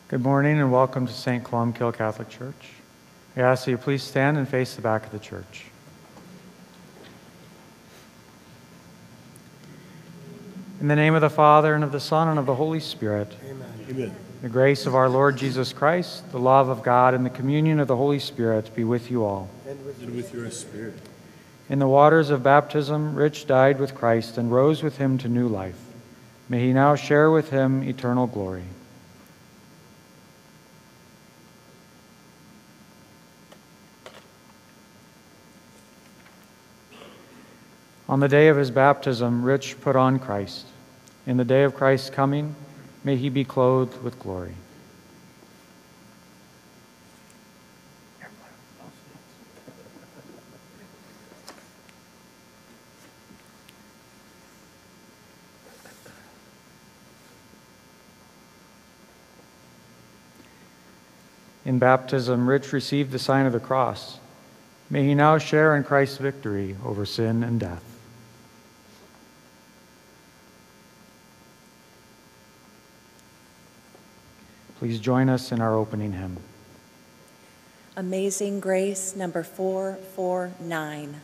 Good morning and welcome to St. Columkille Catholic Church. I ask that you please stand and face the back of the church. In the name of the Father, and of the Son, and of the Holy Spirit. Amen. Amen. The grace of our Lord Jesus Christ, the love of God, and the communion of the Holy Spirit be with you all. And with your spirit. In the waters of baptism, Rich died with Christ and rose with him to new life. May he now share with him eternal glory. On the day of his baptism, Rich put on Christ. In the day of Christ's coming, may he be clothed with glory. In baptism, Rich received the sign of the cross. May he now share in Christ's victory over sin and death. Please join us in our opening hymn. Amazing Grace, number 449.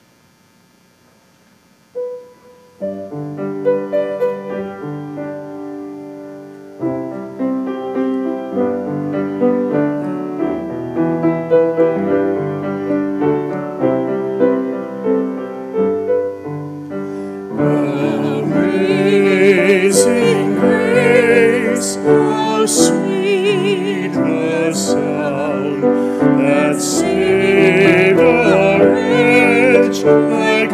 Amazing grace, how sweet the sound that saved a wretch like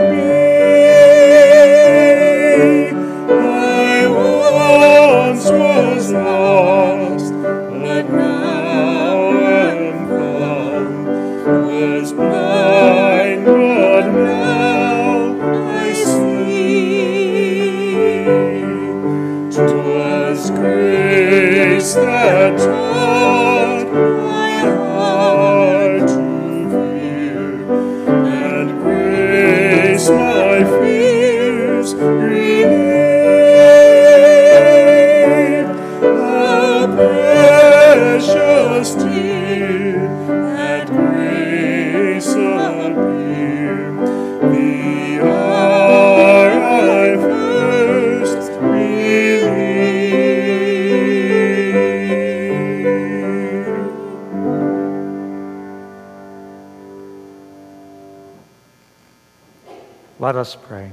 me. I once was lost, but now am found. Was blind, but now I see. 'Twas grace that taught my heart to fear, and grace my fears relieved. How precious did that grace appear the hour I first believed. Let us pray.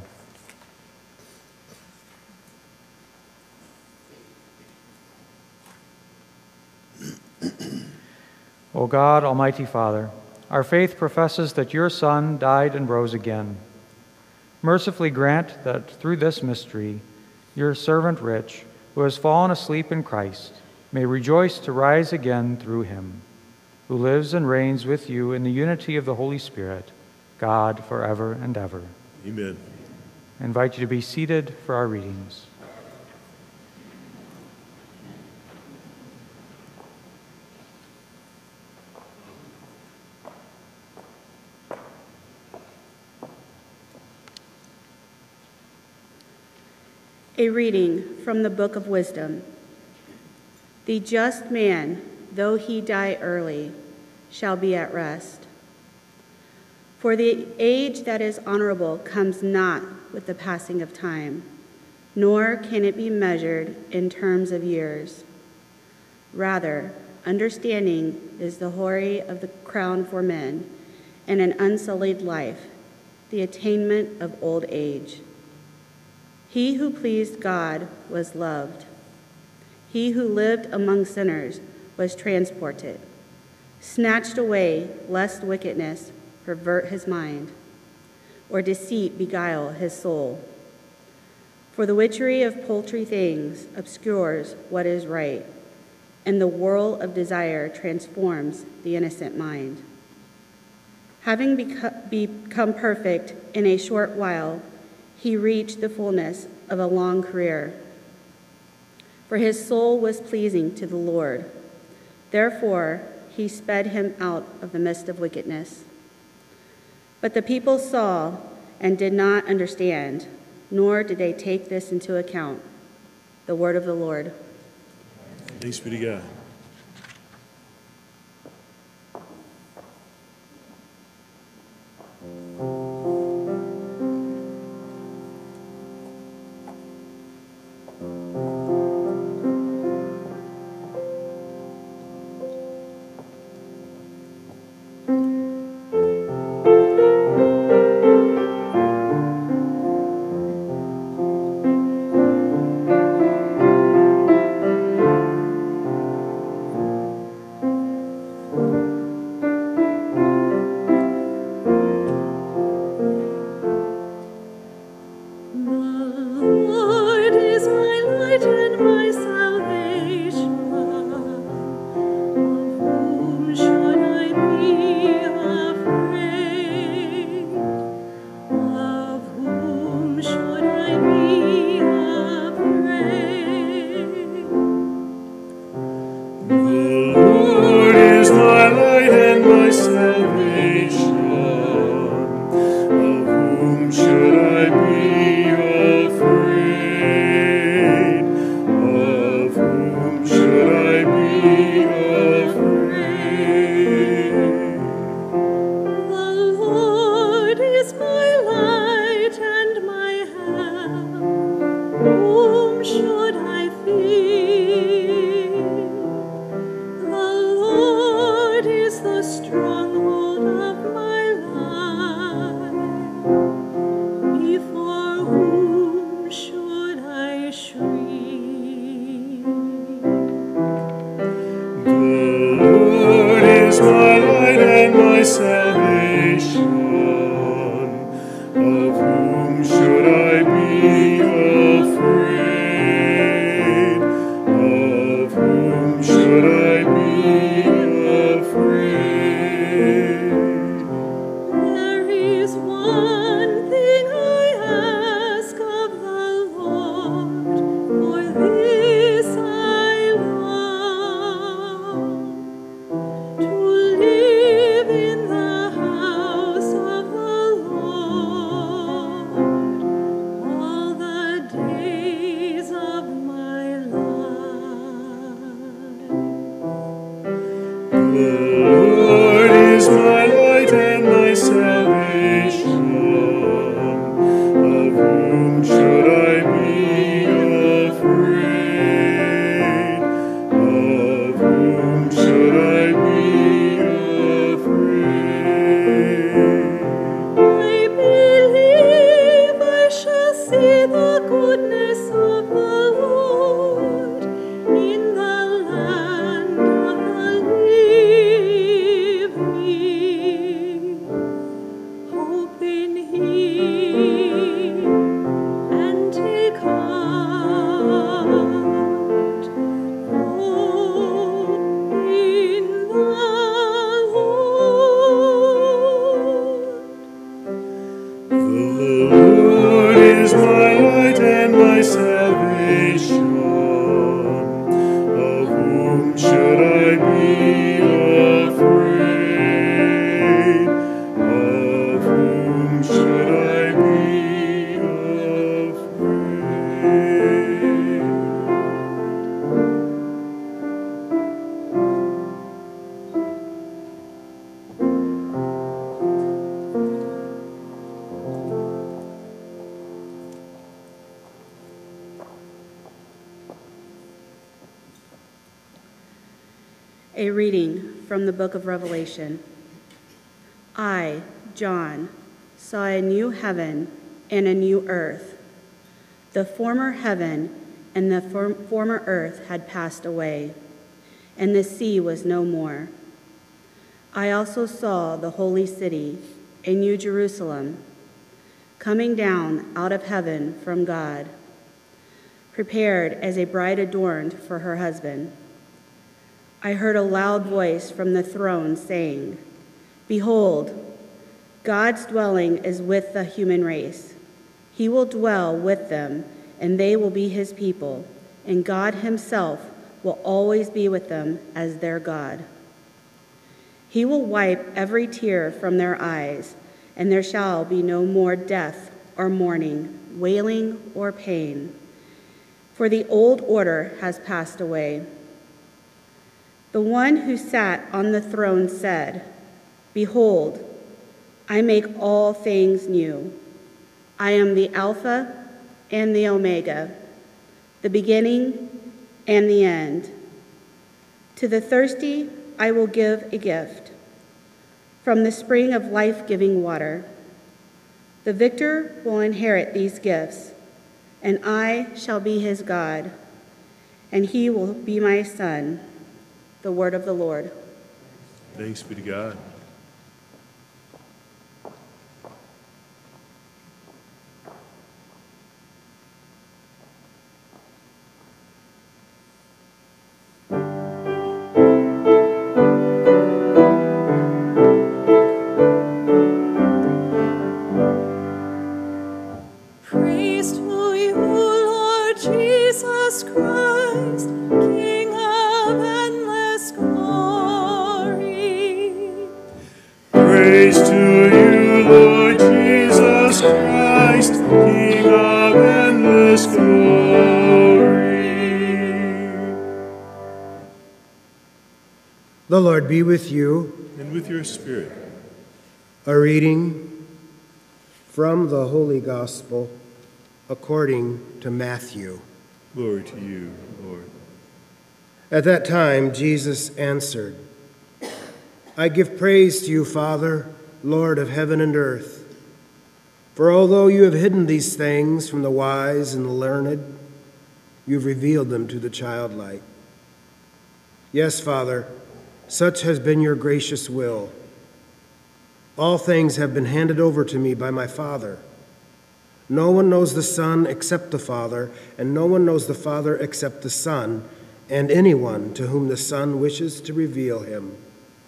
O God, Almighty Father, our faith professes that your Son died and rose again. Mercifully grant that through this mystery, your servant Rich, who has fallen asleep in Christ, may rejoice to rise again through him, who lives and reigns with you in the unity of the Holy Spirit, God, forever and ever. Amen. I invite you to be seated for our readings. A reading from the Book of Wisdom. The just man, though he die early, shall be at rest. For the age that is honorable comes not with the passing of time, nor can it be measured in terms of years. Rather, understanding is the hoary of the crown for men, and an unsullied life, the attainment of old age. He who pleased God was loved. He who lived among sinners was transported, snatched away lest wickedness pervert his mind, or deceit beguile his soul. For the witchery of paltry things obscures what is right, and the whirl of desire transforms the innocent mind. Having become perfect in a short while, he reached the fullness of a long career. For his soul was pleasing to the Lord. Therefore, he sped him out of the midst of wickedness. But the people saw and did not understand, nor did they take this into account. The word of the Lord. Thanks be to God. Lord is my light and my salvation. Of whom should I be afraid? Of whom should I be afraid? The Lord is my light and my help. Whom should I fear? The Lord is the stronghold of my life. Before whom should I shriek? The Lord is my light and my salvation. Of whom should I be afraid? Of whom should I be afraid? There is one thing I ask of the Lord, for this I long, to live in the house of the Lord all the days of my life. The Lord is my light and my salvation. Of whom should I be afraid? Of whom should I be afraid? I believe I shall see the goodness of the Lord in the land of the living. Hope in Him and take heart. Hope in the Lord. The Lord is my light and my salvation. Of whom should I be afraid? Of whom should I be afraid? A reading from the book of Revelation. I, John, saw a new heaven and a new earth. The former heaven and the former earth had passed away, and the sea was no more. I also saw the holy city, a new Jerusalem, coming down out of heaven from God, prepared as a bride adorned for her husband. I heard a loud voice from the throne saying, "Behold, God's dwelling is with the human race. He will dwell with them, and they will be his people, and God himself will always be with them as their God. He will wipe every tear from their eyes, and there shall be no more death or mourning, wailing or pain, for the old order has passed away." The one who sat on the throne said, "Behold, I make all things new. I am the Alpha and the Omega, the beginning and the end. To the thirsty I will give a gift from the spring of life-giving water. The victor will inherit these gifts, and I shall be his God, and he will be my son." The word of the Lord. Thanks be to God. Praise to you, Lord Jesus Christ, King of endless The Lord be with you. And with your spirit. A reading from the Holy Gospel according to Matthew. Glory to you, Lord. At that time, Jesus answered, I give praise to you, Father, Lord of heaven and earth. For although you have hidden these things from the wise and the learned, you've revealed them to the childlike. Yes, Father, such has been your gracious will. All things have been handed over to me by my Father. No one knows the Son except the Father, and no one knows the Father except the Son, and anyone to whom the Son wishes to reveal him.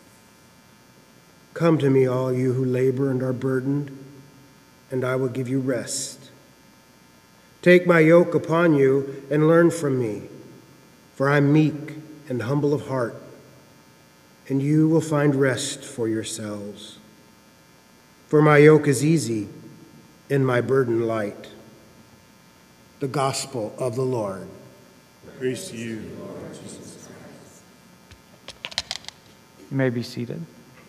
Come to me, all you who labor and are burdened, and I will give you rest. Take my yoke upon you and learn from me, for I am meek and humble of heart, and you will find rest for yourselves. For my yoke is easy and my burden light. The Gospel of the Lord. Praise to you, Lord Jesus. You may be seated.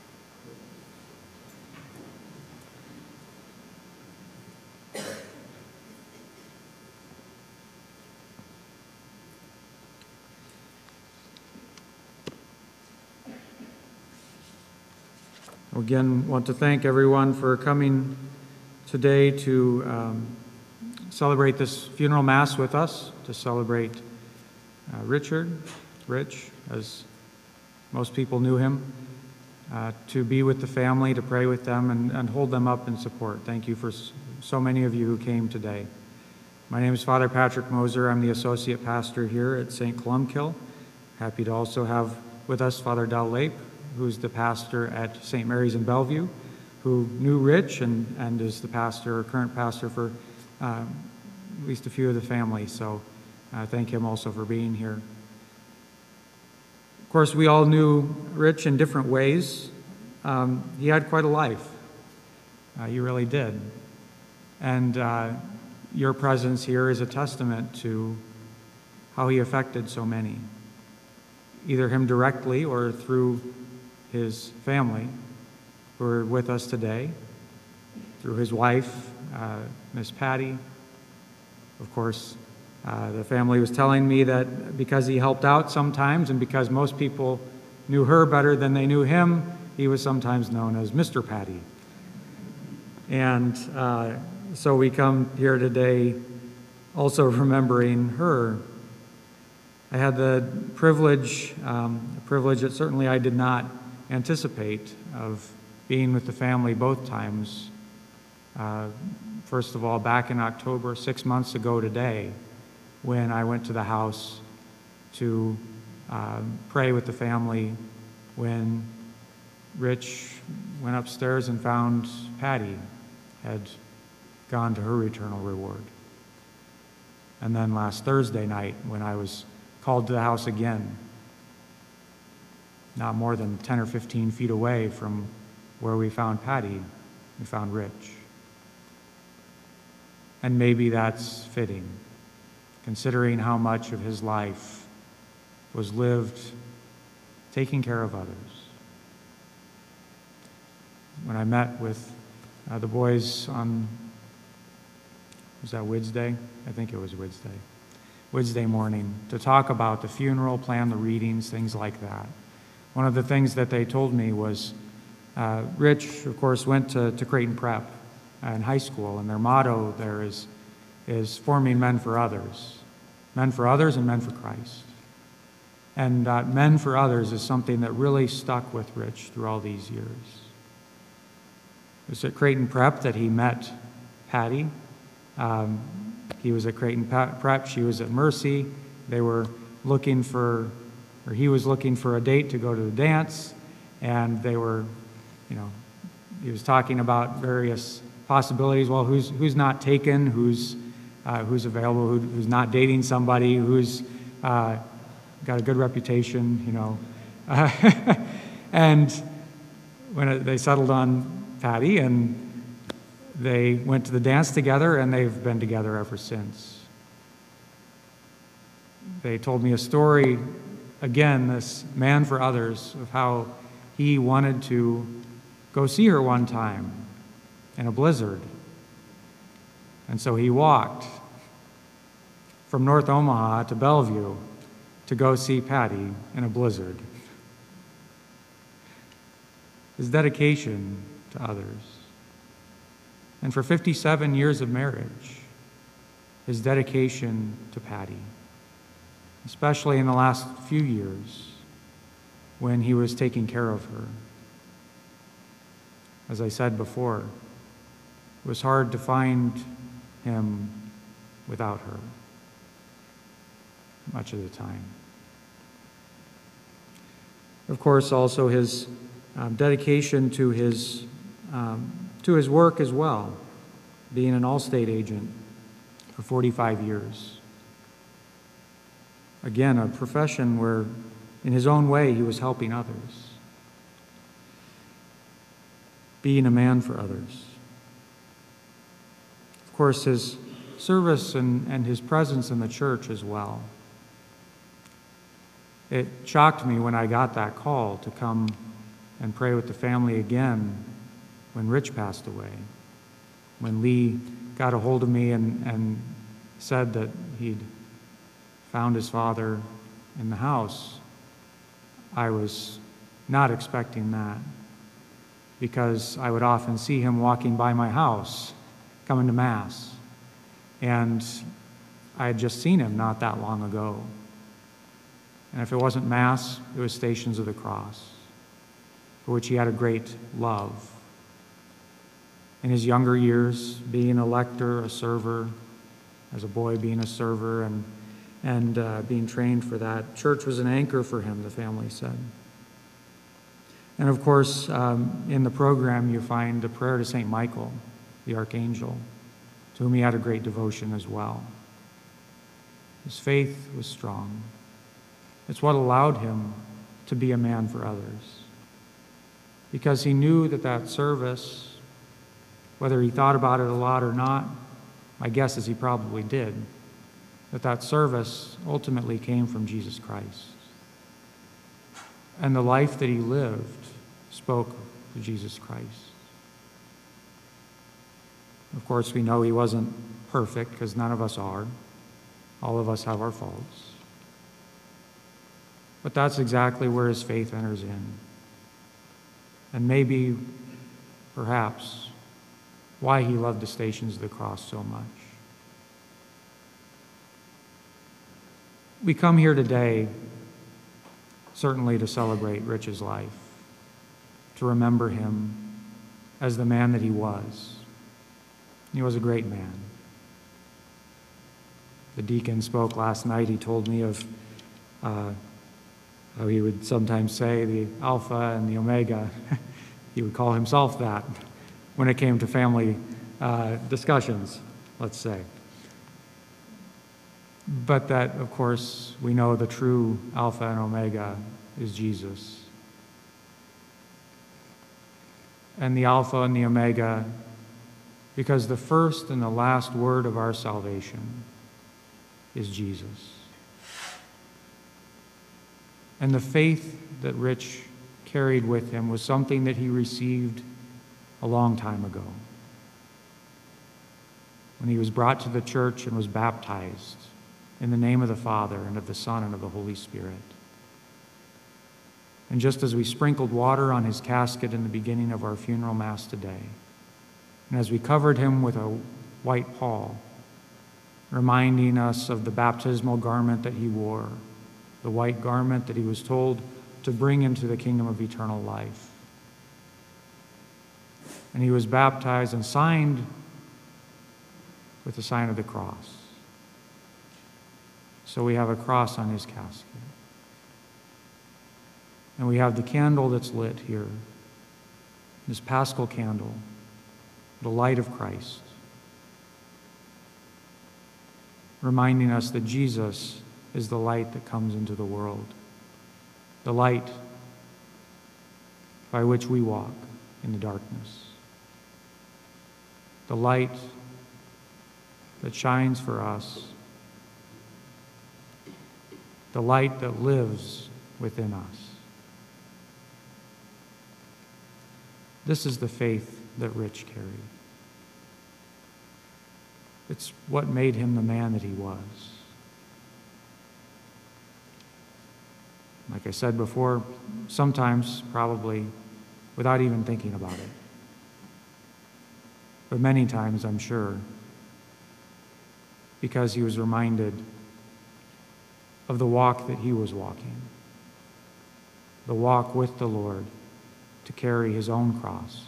Again, want to thank everyone for coming today to celebrate this funeral mass with us, to celebrate Rich, as most people knew him, to be with the family, to pray with them, and hold them up in support. Thank you for so many of you who came today. My name is Father Patrick Moser. I'm the associate pastor here at St. Columkille. Happy to also have with us Father Del Lape, who's the pastor at St. Mary's in Bellevue, who knew Rich and is the pastor, or current pastor for at least a few of the family. So thank him also for being here. Of course, we all knew Rich in different ways. He had quite a life. He really did. And your presence here is a testament to how he affected so many, either him directly or through his family who are with us today, through his wife, Miss Patty. Of course, the family was telling me that because he helped out sometimes and because most people knew her better than they knew him, he was sometimes known as Mr. Patty. And so we come here today also remembering her. I had the privilege that certainly I did not anticipate, of being with the family both times. First of all, back in October, 6 months ago today, when I went to the house to pray with the family, when Rich went upstairs and found Patty had gone to her eternal reward. And then last Thursday night, when I was called to the house again, not more than 10 or 15 feet away from where we found Patty, we found Rich. And maybe that's fitting, considering how much of his life was lived taking care of others. When I met with the boys on, was that Wednesday? I think it was Wednesday morning, to talk about the funeral, plan the readings, things like that. One of the things that they told me was, Rich, of course, went to Creighton Prep in high school, and their motto there is forming men for others and men for Christ. And men for others is something that really stuck with Rich through all these years. It was at Creighton Prep that he met Patty. He was at Creighton Prep, she was at Mercy. They were looking for, or he was looking for a date to go to the dance, and they were, he was talking about various possibilities. Well, who's not taken, who's available, who's not dating somebody, who's got a good reputation, And when they settled on Patty, and they went to the dance together, and they've been together ever since. They told me a story again, this man for others, of how he wanted to go see her one time in a blizzard. And so he walked from North Omaha to Bellevue to go see Patty in a blizzard. His dedication to others. And for 57 years of marriage, his dedication to Patty, especially in the last few years when he was taking care of her. As I said before, it was hard to find him without her much of the time. Of course, also his dedication to his work as well, being an Allstate agent for 45 years. Again, a profession where, in his own way, he was helping others, being a man for others. Of course, his service and his presence in the church as well. It shocked me when I got that call to come and pray with the family again when Rich passed away. When Lee got a hold of me and said that he'd found his father in the house, I was not expecting that, because I would often see him walking by my house, coming to Mass. And I had just seen him not that long ago. And if it wasn't Mass, it was Stations of the Cross, for which he had a great love. In his younger years, being a lector, a server, as a boy being a server, and being trained for that. Church was an anchor for him, the family said. And of course, in the program, you find a prayer to St. Michael, the archangel, to whom he had a great devotion as well. His faith was strong. It's what allowed him to be a man for others, because he knew that service, whether he thought about it a lot or not, my guess is he probably did, that service ultimately came from Jesus Christ. And the life that he lived spoke to Jesus Christ. Of course, we know he wasn't perfect, because none of us are. All of us have our faults. But that's exactly where his faith enters in. And maybe, perhaps, why he loved the Stations of the Cross so much. We come here today certainly to celebrate Rich's life, to remember him as the man that he was. He was a great man. The deacon spoke last night. He told me of how he would sometimes say the Alpha and the Omega. He would call himself that when it came to family discussions, let's say. But that, of course, we know the true Alpha and Omega is Jesus. And the Alpha and the Omega, because the first and the last word of our salvation is Jesus. And the faith that Rich carried with him was something that he received a long time ago, when he was brought to the church and was baptized in the name of the Father and of the Son and of the Holy Spirit. And just as we sprinkled water on his casket in the beginning of our funeral mass today, and as we covered him with a white pall, reminding us of the baptismal garment that he wore, the white garment that he was told to bring into the kingdom of eternal life. And he was baptized and signed with the sign of the cross. So we have a cross on his casket. And we have the candle that's lit here, this Paschal candle, the light of Christ, reminding us that Jesus is the light that comes into the world, the light by which we walk in the darkness, the light that shines for us the light that lives within us. This is the faith that Rich carried. It's what made him the man that he was. Like I said before, sometimes probably without even thinking about it. But many times, I'm sure, because he was reminded of the walk that he was walking, the walk with the Lord to carry his own cross.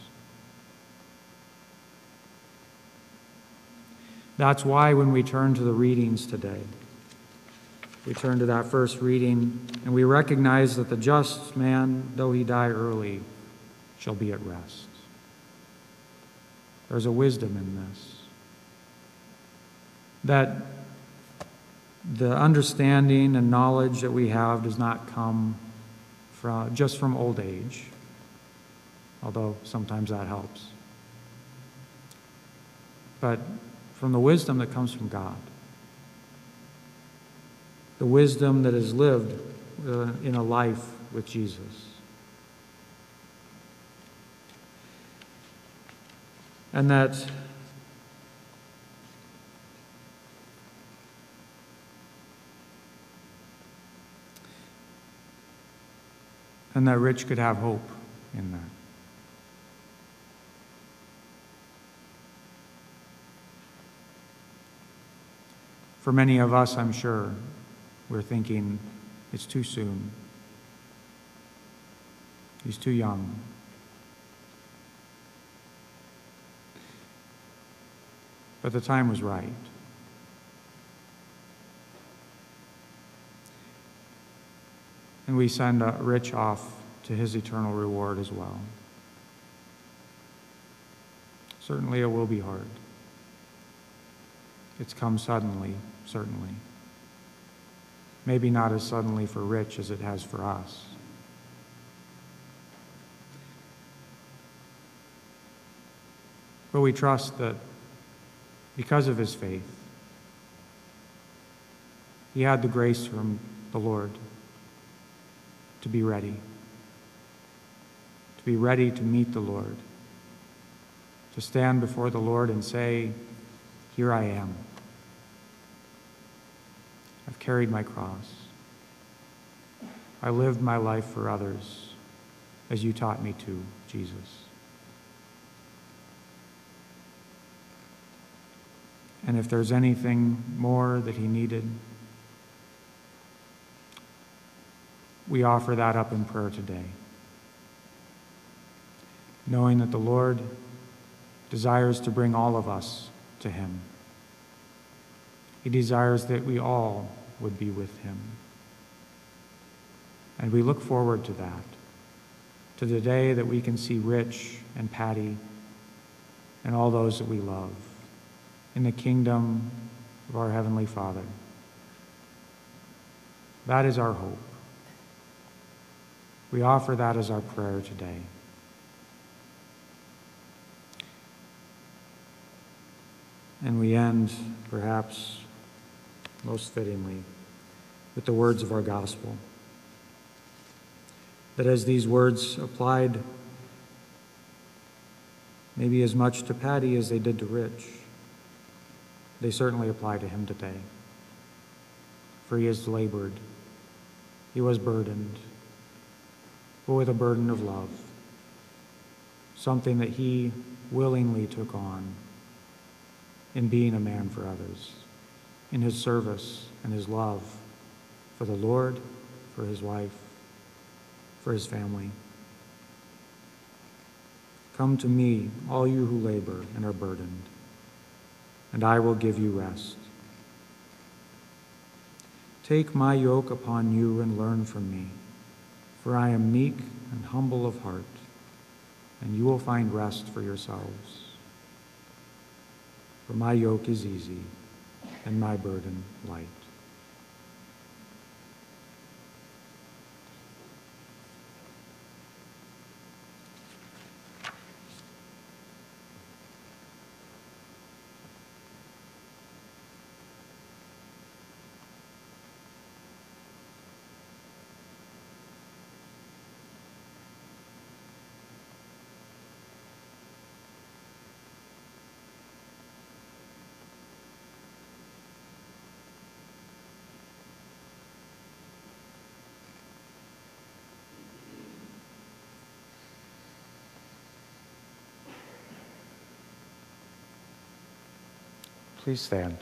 That's why when we turn to the readings today, we turn to that first reading and we recognize that the just man, though he die early, shall be at rest. There's a wisdom in this. That the understanding and knowledge that we have does not come just from old age, although sometimes that helps, but from the wisdom that comes from God. The wisdom that is lived in a life with Jesus. And that Rich could have hope in that. For many of us, I'm sure, we're thinking, it's too soon. He's too young. But the time was right. And we send Rich off to his eternal reward as well. Certainly it will be hard. It's come suddenly, certainly. Maybe not as suddenly for Rich as it has for us. But we trust that because of his faith, he had the grace from the Lord to be ready to meet the Lord, to stand before the Lord and say, "Here I am. I've carried my cross. I lived my life for others as you taught me to, Jesus." And if there's anything more that he needed, we offer that up in prayer today, knowing that the Lord desires to bring all of us to him. He desires that we all would be with him. And we look forward to that, to the day that we can see Rich and Patty and all those that we love in the kingdom of our Heavenly Father. That is our hope. We offer that as our prayer today. And we end, perhaps most fittingly, with the words of our gospel. That as these words applied maybe as much to Patty as they did to Rich, they certainly apply to him today. For he has labored, he was burdened, but with a burden of love, something that he willingly took on in being a man for others, in his service and his love for the Lord, for his wife, for his family. Come to me, all you who labor and are burdened, and I will give you rest. Take my yoke upon you and learn from me, for I am meek and humble of heart, and you will find rest for yourselves. For my yoke is easy and my burden light. Please stand.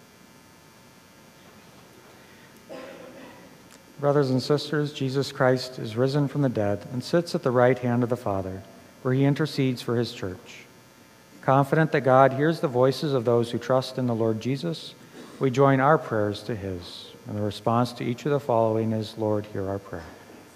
Brothers and sisters, Jesus Christ is risen from the dead and sits at the right hand of the Father, where he intercedes for his church. Confident that God hears the voices of those who trust in the Lord Jesus, we join our prayers to his. And the response to each of the following is, Lord, hear our prayer.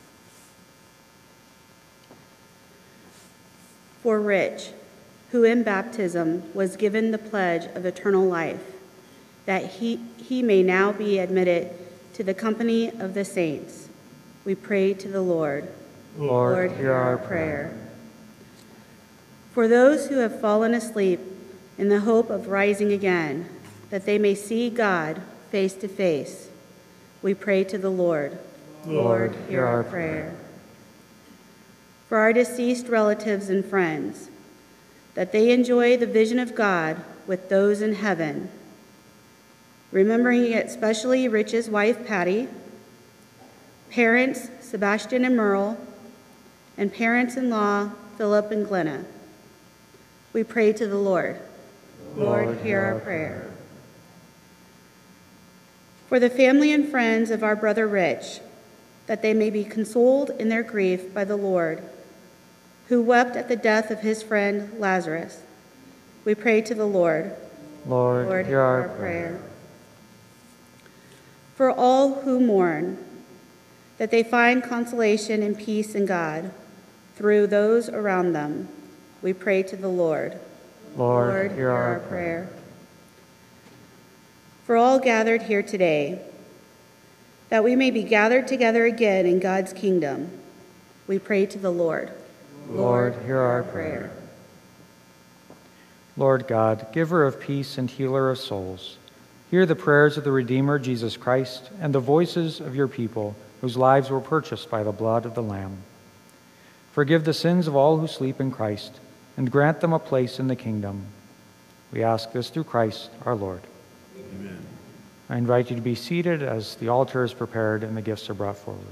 For Rich, who in baptism was given the pledge of eternal life, that he may now be admitted to the company of the saints, we pray to the Lord. Lord, hear our prayer. For those who have fallen asleep in the hope of rising again, that they may see God face to face, we pray to the Lord. Lord, hear our prayer. For our deceased relatives and friends, that they enjoy the vision of God with those in heaven, remembering especially Rich's wife, Patty, parents, Sebastian and Merle, and parents-in-law, Philip and Glenna. We pray to the Lord. Lord, hear our prayer. For the family and friends of our brother Rich, that they may be consoled in their grief by the Lord, who wept at the death of his friend Lazarus, we pray to the Lord. Lord, hear our prayer. For all who mourn, that they find consolation and peace in God through those around them, we pray to the Lord. Lord, hear our prayer. For all gathered here today, that we may be gathered together again in God's kingdom, we pray to the Lord. Lord, hear our prayer. Lord God, giver of peace and healer of souls, hear the prayers of the Redeemer, Jesus Christ, and the voices of your people whose lives were purchased by the blood of the Lamb. Forgive the sins of all who sleep in Christ, and grant them a place in the kingdom. We ask this through Christ our Lord. Amen. I invite you to be seated as the altar is prepared and the gifts are brought forward.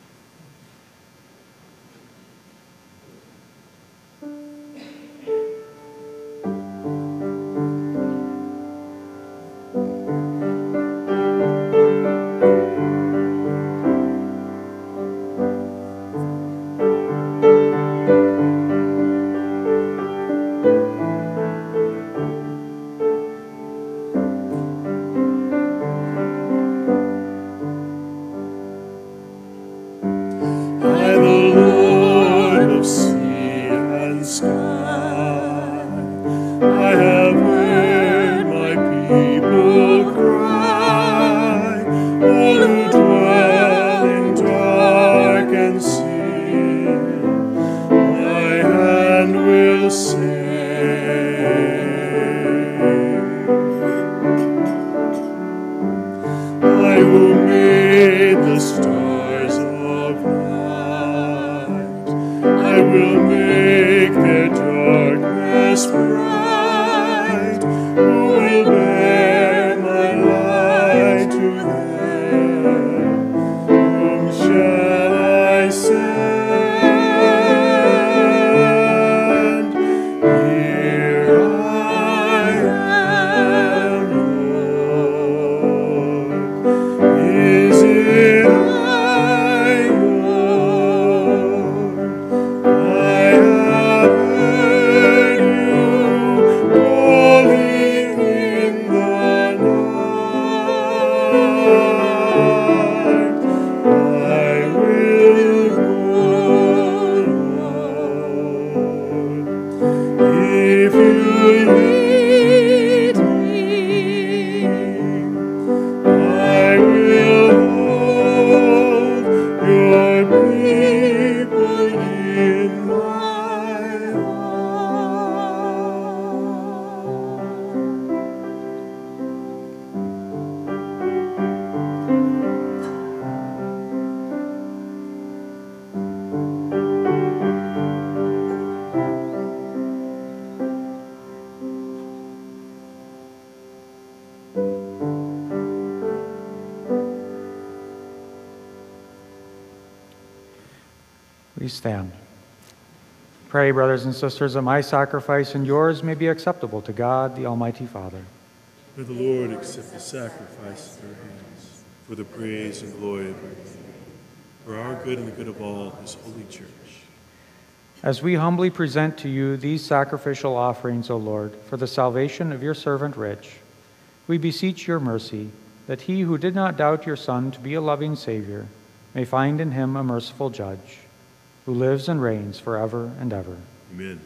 Please stand. Pray, brothers and sisters, that my sacrifice and yours may be acceptable to God, the Almighty Father. May the Lord accept the sacrifice of our hands for the praise and glory of your name, for our good and the good of all his holy church. As we humbly present to you these sacrificial offerings, O Lord, for the salvation of your servant Rich, we beseech your mercy that he who did not doubt your Son to be a loving Savior may find in him a merciful judge, who lives and reigns forever and ever. Amen.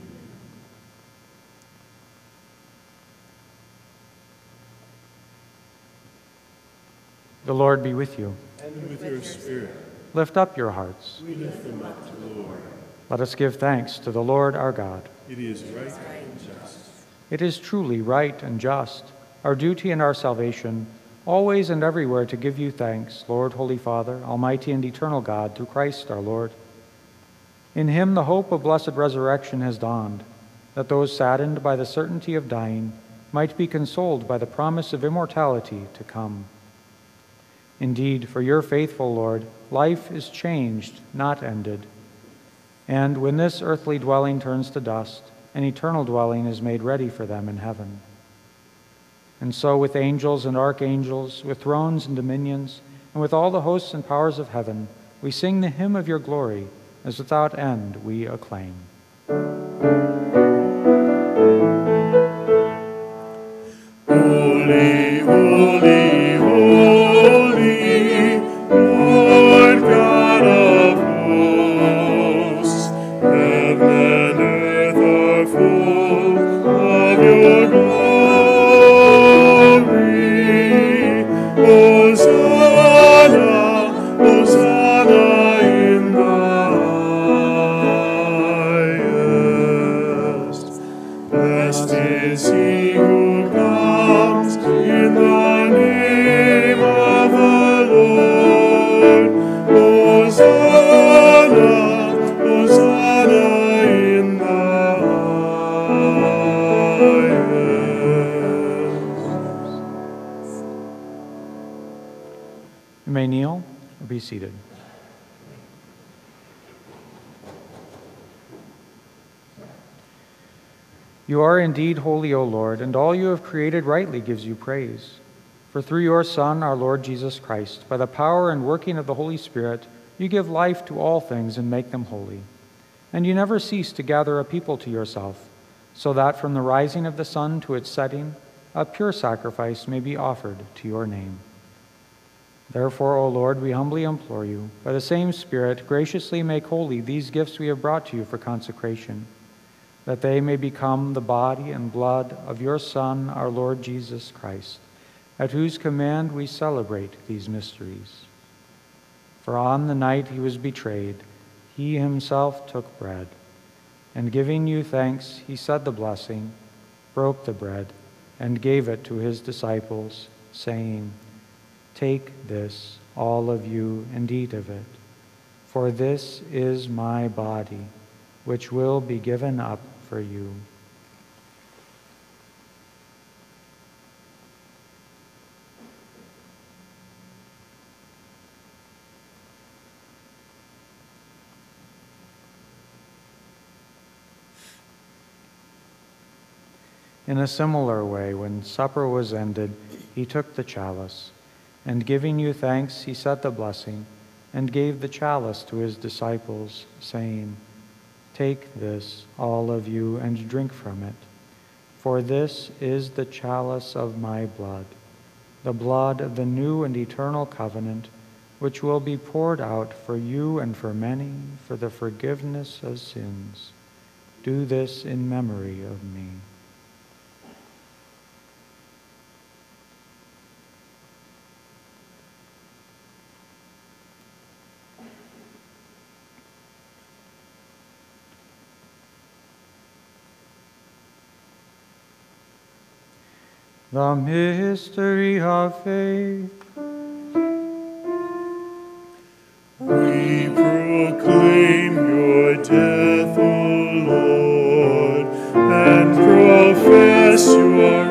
The Lord be with you. And with your spirit, Lift up your hearts. we lift them up to the Lord. Let us give thanks to the Lord our God. It is right and just. It is truly right and just, our duty and our salvation, always and everywhere to give you thanks, Lord, Holy Father, Almighty and eternal God, through Christ our Lord. In him the hope of blessed resurrection has dawned, that those saddened by the certainty of dying might be consoled by the promise of immortality to come. Indeed, for your faithful Lord, life is changed, not ended. And when this earthly dwelling turns to dust, an eternal dwelling is made ready for them in heaven. And so with angels and archangels, with thrones and dominions, and with all the hosts and powers of heaven, we sing the hymn of your glory, as without end we acclaim. Holy, holy, holy, Lord God of hosts, heaven and earth are full of your glory. Hosanna, Hosanna in the highest. Blessed is he who comes in the name of the Lord. Hosanna, Hosanna in the highest. You may kneel or be seated. You are indeed holy, O Lord, and all you have created rightly gives you praise. For through your Son, our Lord Jesus Christ, by the power and working of the Holy Spirit, you give life to all things and make them holy. And you never cease to gather a people to yourself, so that from the rising of the sun to its setting, a pure sacrifice may be offered to your name. Therefore, O Lord, we humbly implore you, by the same Spirit, graciously make holy these gifts we have brought to you for consecration, that they may become the body and blood of your Son, our Lord Jesus Christ, at whose command we celebrate these mysteries. For on the night he was betrayed, he himself took bread, and giving you thanks, he said the blessing, broke the bread, and gave it to his disciples, saying, "Take this, all of you, and eat of it, for this is my body, which will be given up for you." In a similar way, when supper was ended, he took the chalice, and giving you thanks, he said the blessing, and gave the chalice to his disciples, saying, "Take this, all of you, and drink from it, for this is the chalice of my blood, the blood of the new and eternal covenant, which will be poured out for you and for many for the forgiveness of sins. Do this in memory of me." The mystery of faith. We proclaim your death, O Lord, and profess your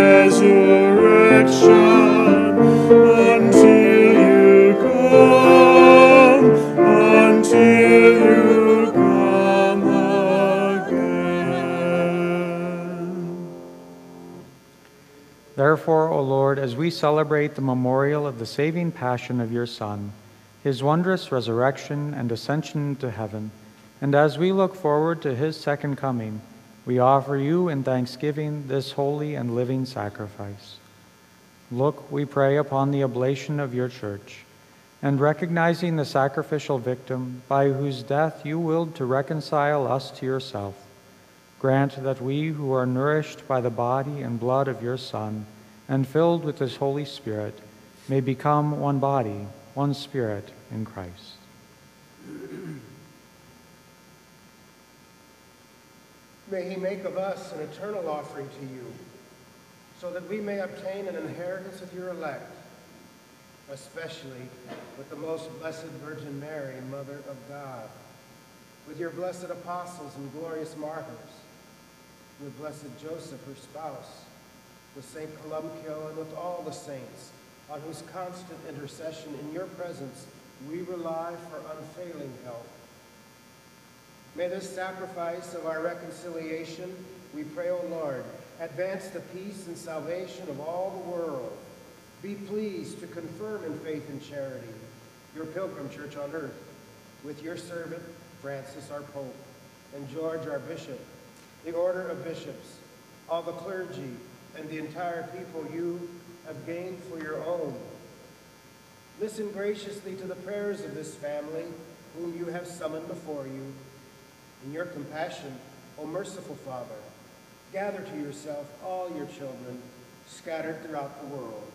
resurrection until you come again. Therefore, O Lord, as we celebrate the memorial of the saving passion of your Son, his wondrous resurrection and ascension into heaven, and as we look forward to his second coming, we offer you in thanksgiving this holy and living sacrifice. Look, we pray, upon the oblation of your church, and recognizing the sacrificial victim by whose death you willed to reconcile us to yourself, grant that we who are nourished by the body and blood of your Son and filled with his Holy Spirit may become one body, one spirit in Christ. May he make of us an eternal offering to you, so that we may obtain an inheritance with your elect, especially with the most blessed Virgin Mary, Mother of God, with your blessed apostles and glorious martyrs, with blessed Joseph, her spouse, with St. Columbkille, and with all the saints, on whose constant intercession in your presence we rely for unfailing help. May this sacrifice of our reconciliation, we pray, O Lord, advance the peace and salvation of all the world. Be pleased to confirm in faith and charity your pilgrim church on earth, with your servant, Francis, our Pope, and George, our Bishop, the order of bishops, all the clergy, and the entire people you have gained for your own. Listen graciously to the prayers of this family, whom you have summoned before you. In your compassion, O merciful Father, gather to yourself all your children scattered throughout the world.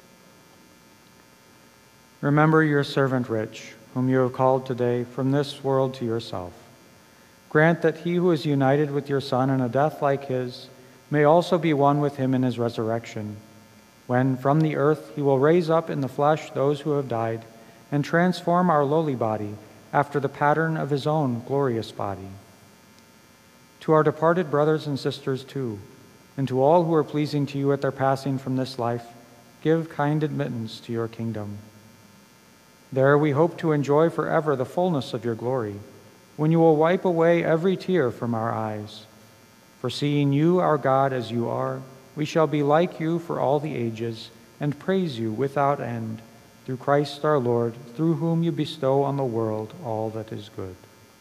Remember your servant Rich, whom you have called today from this world to yourself. Grant that he who is united with your Son in a death like his may also be one with him in his resurrection, when from the earth he will raise up in the flesh those who have died and transform our lowly body after the pattern of his own glorious body. To our departed brothers and sisters too, and to all who are pleasing to you at their passing from this life, give kind admittance to your kingdom. There we hope to enjoy forever the fullness of your glory, when you will wipe away every tear from our eyes. For seeing you, our God, as you are, we shall be like you for all the ages, and praise you without end, through Christ our Lord, through whom you bestow on the world all that is good.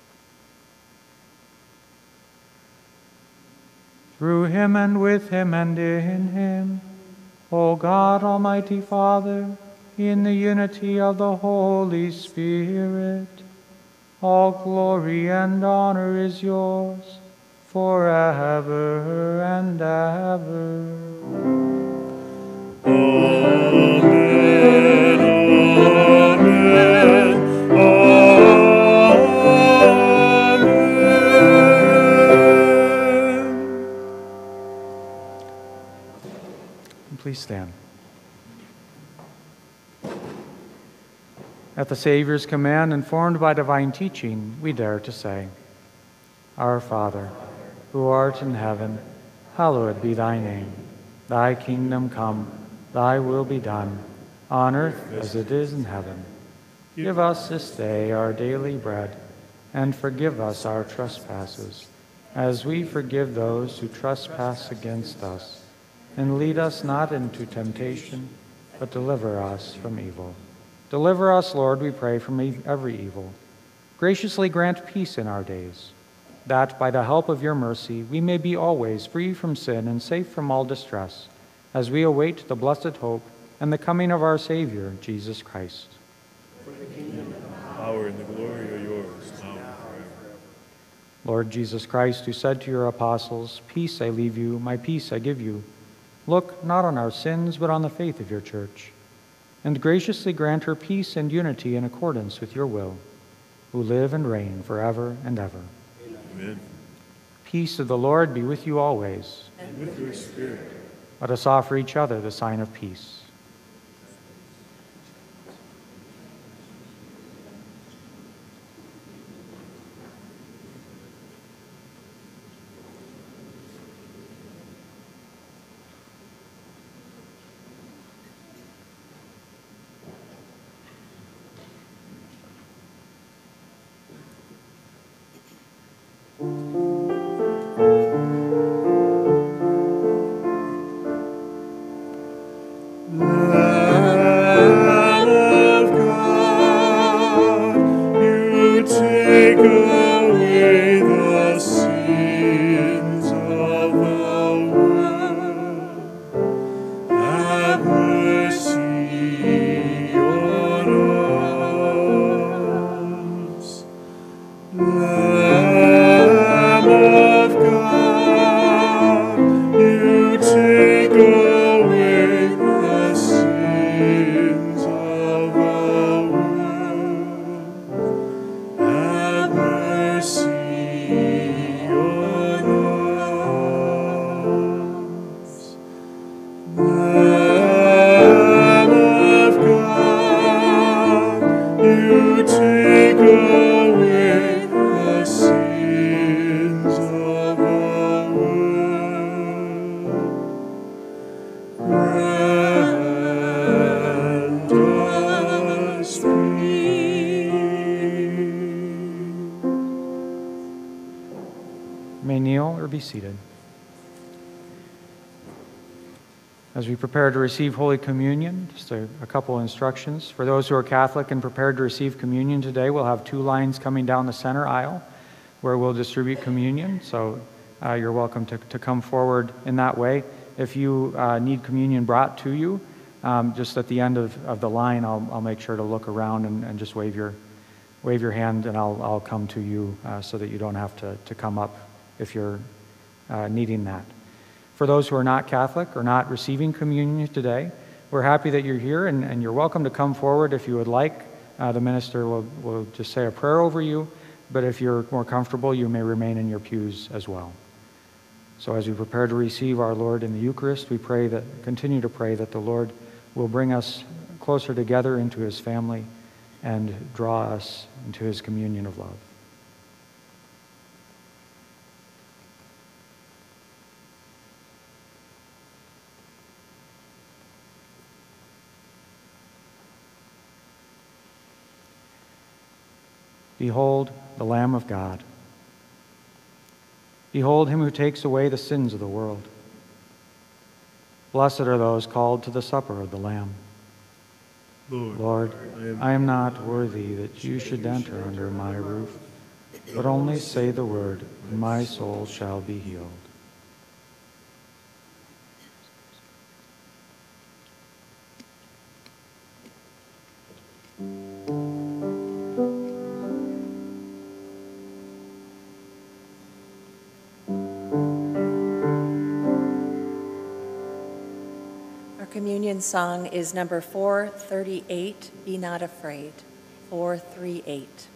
Through him and with him and in him, O God, Almighty Father, in the unity of the Holy Spirit, all glory and honor is yours forever and ever. Amen, amen, amen. Please stand. At the Savior's command, informed by divine teaching, we dare to say, Our Father, who art in heaven, hallowed be thy name. Thy kingdom come, thy will be done, on earth as it is in heaven. Give us this day our daily bread, and forgive us our trespasses, as we forgive those who trespass against us. And lead us not into temptation, but deliver us from evil. Deliver us, Lord, we pray, from every evil. Graciously grant peace in our days, that by the help of your mercy we may be always free from sin and safe from all distress, as we await the blessed hope and the coming of our Savior, Jesus Christ. For the kingdom, the power, and the glory are yours, now and forever. Lord Jesus Christ, who said to your apostles, Peace I leave you, my peace I give you, look not on our sins, but on the faith of your church, and graciously grant her peace and unity in accordance with your will, who live and reign forever and ever. Amen. Peace of the Lord be with you always. And with your spirit. Let us offer each other the sign of peace. may kneel or be seated. As we prepare to receive Holy Communion, just a couple instructions. For those who are Catholic and prepared to receive communion today, we'll have 2 lines coming down the center aisle where we'll distribute communion. So you're welcome to come forward in that way. If you need communion brought to you, just at the end of the line, I'll make sure to look around and just wave your hand, and I'll come to you so that you don't have to come up if you're needing that. For those who are not Catholic or not receiving communion today, we're happy that you're here, and you're welcome to come forward if you would like. The minister will just say a prayer over you, but if you're more comfortable, you may remain in your pews as well. So as we prepare to receive our Lord in the Eucharist, we continue to pray that the Lord will bring us closer together into his family and draw us into his communion of love. Behold the Lamb of God. Behold him who takes away the sins of the world. Blessed are those called to the supper of the Lamb. Lord, I am not worthy that you should enter under my roof, but only say the word, and my soul shall be healed. Communion song is number 438, Be Not Afraid. 438.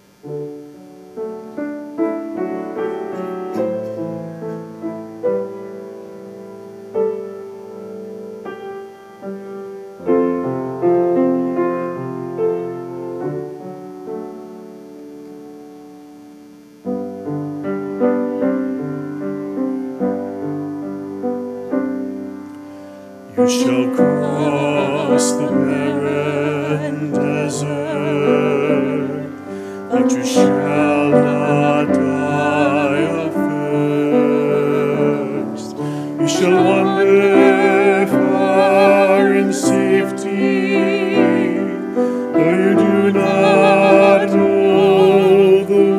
You shall cross the barren desert, but you shall not die of thirst. You shall wander far in safety, though you do not know the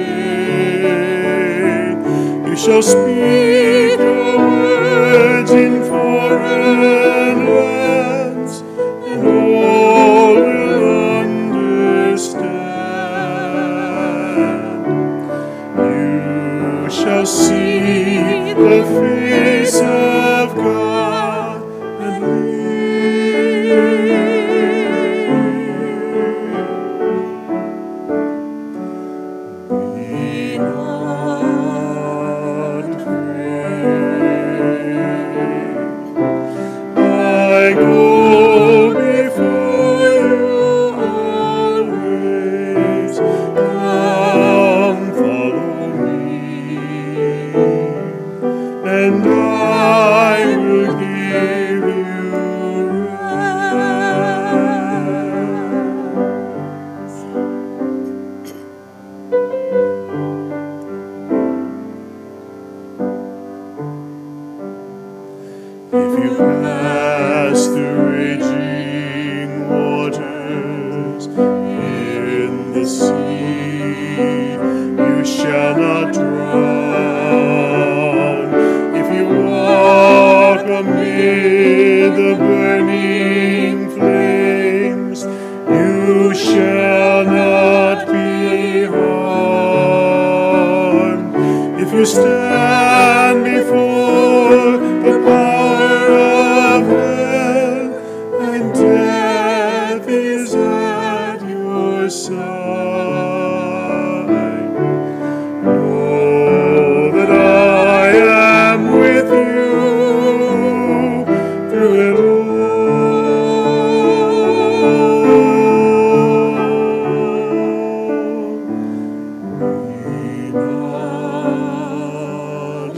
way. You shall speak the words in foreign lands, and all will understand. You shall see the face of God and live. Be not afraid. I go before you always. Come, follow me, and I will give you rest. If you pass through raging waters in the sea, you shall not drown. If you walk amid the burning flames, you shall not be harmed. If you stand before the power of hell, and death is at your side, know that I am with you through it all. Be not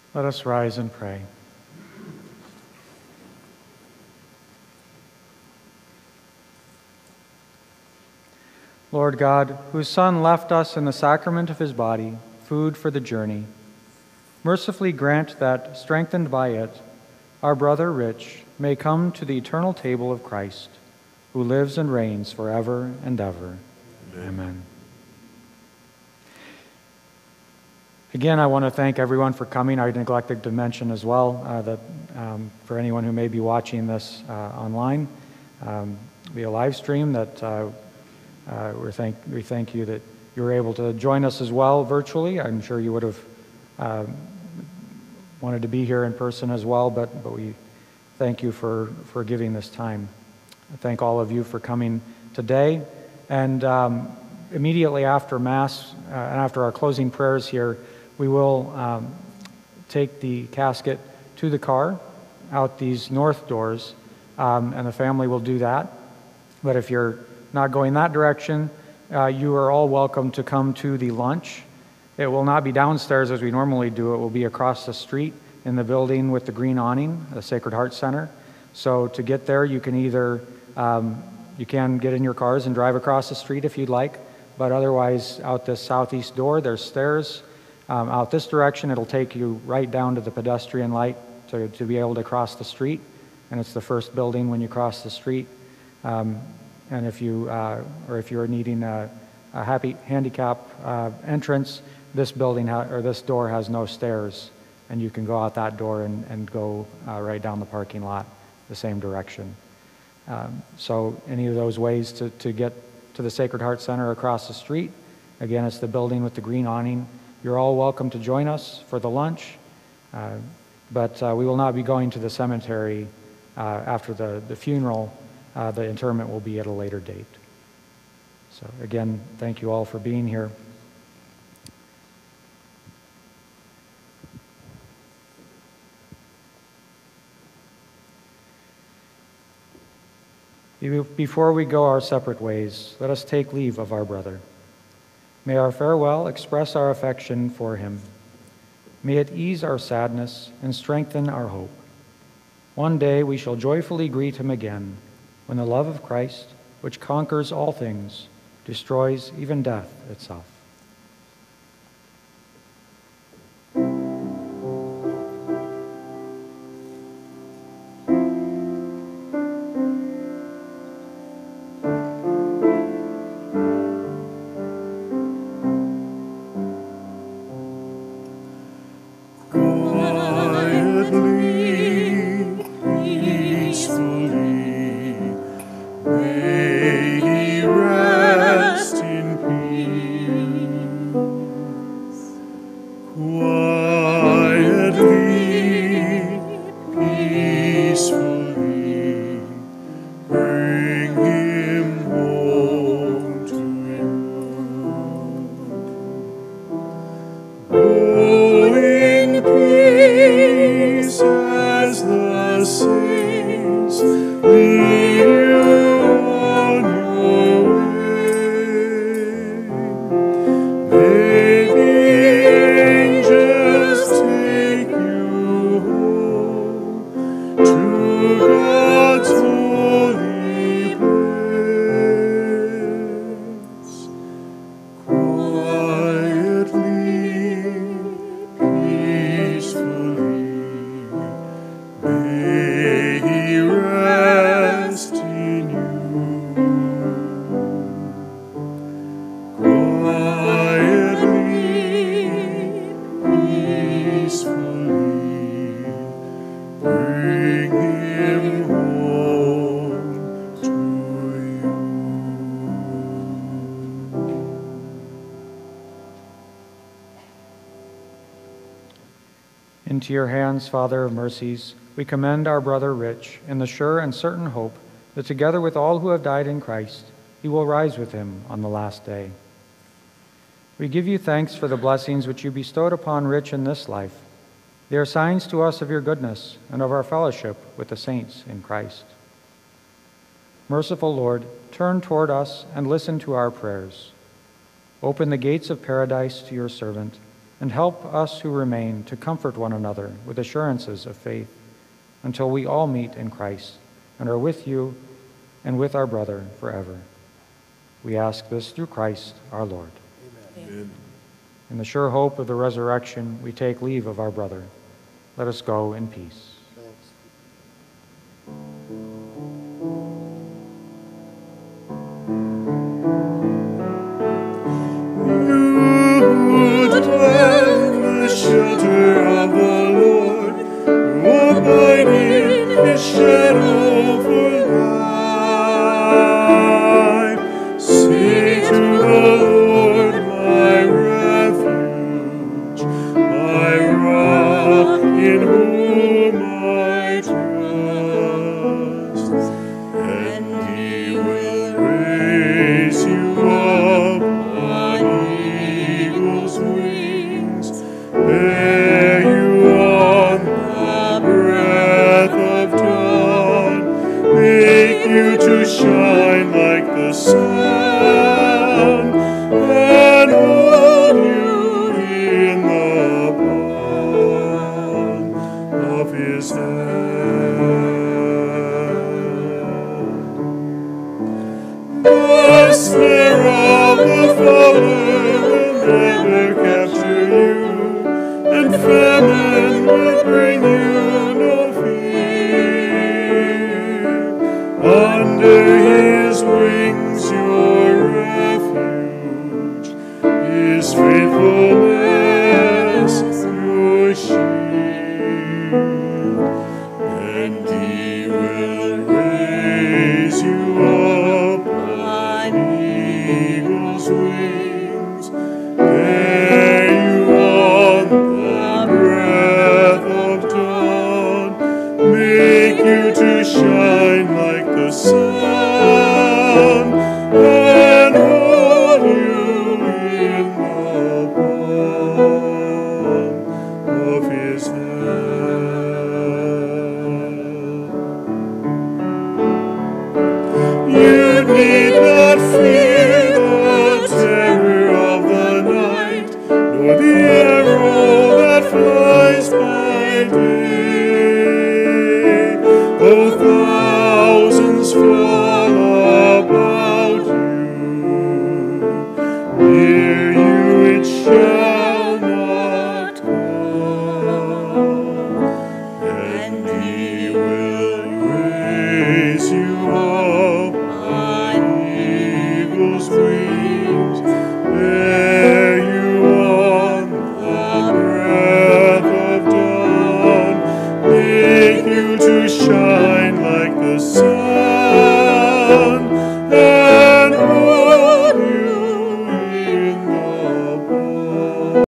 Let us rise and pray. Lord God, whose Son left us in the sacrament of his body, food for the journey, mercifully grant that, strengthened by it, our brother Rich may come to the eternal table of Christ, who lives and reigns forever and ever. Amen. Again, I want to thank everyone for coming. I neglected to mention as well that for anyone who may be watching this online via live stream, that we thank you that you were able to join us as well virtually. I'm sure you would have wanted to be here in person as well, but we thank you for giving this time. I thank all of you for coming today. And immediately after Mass and after our closing prayers here, we will take the casket to the car out these north doors, and the family will do that. But if you're not going that direction, you are all welcome to come to the lunch. It will not be downstairs as we normally do. It will be across the street in the building with the green awning, the Sacred Heart Center. So to get there, you can either you can get in your cars and drive across the street if you'd like, but otherwise out this southeast door, there's stairs. Out this direction, it'll take you right down to the pedestrian light to be able to cross the street, and it's the first building when you cross the street. And if you're needing a happy handicap entrance, this building or this door has no stairs, and you can go out that door and go right down the parking lot the same direction. So any of those ways to get to the Sacred Heart Center across the street, again, it's the building with the green awning. You're all welcome to join us for the lunch, but we will not be going to the cemetery after the funeral. The interment will be at a later date. So again, thank you all for being here. Before we go our separate ways, let us take leave of our brother. May our farewell express our affection for him. May it ease our sadness and strengthen our hope. One day we shall joyfully greet him again, when the love of Christ, which conquers all things, destroys even death itself. Into your hands, Father of mercies, we commend our brother Rich in the sure and certain hope that together with all who have died in Christ, he will rise with him on the last day. We give you thanks for the blessings which you bestowed upon Rich in this life. They are signs to us of your goodness and of our fellowship with the saints in Christ. Merciful Lord, turn toward us and listen to our prayers. Open the gates of paradise to your servant, and help us who remain to comfort one another with assurances of faith until we all meet in Christ and are with you and with our brother forever. We ask this through Christ our Lord. Amen. In the sure hope of the resurrection, we take leave of our brother. Let us go in peace. You dwell in the shelter of the Lord, who abide in his shadow for life. Say to the Lord, my refuge, my rock in whom I trust, and he will raise you up on eagle's wings, bear you on the breath of dawn, make you to shine like the sun, and hold you in the palm of his hand. The snare of the fowler